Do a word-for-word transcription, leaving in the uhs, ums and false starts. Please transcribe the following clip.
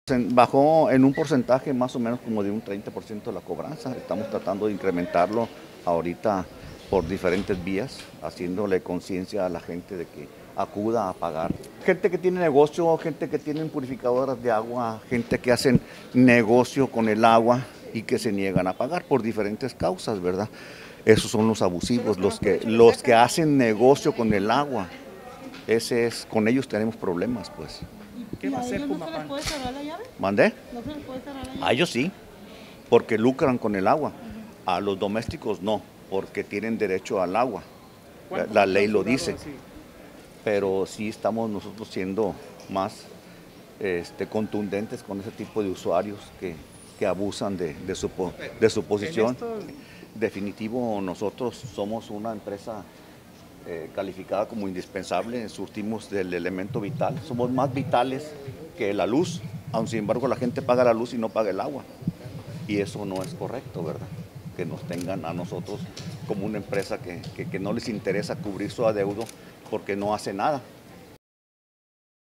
Bajó en un porcentaje más o menos como de un treinta por ciento la cobranza. Estamos tratando de incrementarlo ahorita por diferentes vías, haciéndole conciencia a la gente de que acuda a pagar. Gente que tiene negocio, gente que tiene purificadoras de agua, gente que hacen negocio con el agua y que se niegan a pagar por diferentes causas, ¿verdad? Esos son los abusivos, los que, los que hacen negocio con el agua. Ese es, con ellos tenemos problemas, pues. ¿Qué va a hacer ¿No se les Pumapán? puede cerrar la llave? ¿Mandé? ¿No se les puede cerrar la llave? A ellos sí, porque lucran con el agua. A los domésticos no, porque tienen derecho al agua. La, la ley lo dice. Así? Pero sí estamos nosotros siendo más este, contundentes con ese tipo de usuarios que, que abusan de, de, su, de su posición. Esto... Definitivo, nosotros somos una empresa eh, calificada como indispensable, surtimos del elemento vital, somos más vitales que la luz, aun sin embargo la gente paga la luz y no paga el agua. Y eso no es correcto, ¿verdad? Que nos tengan a nosotros como una empresa que, que, que no les interesa cubrir su adeudo porque no hace nada.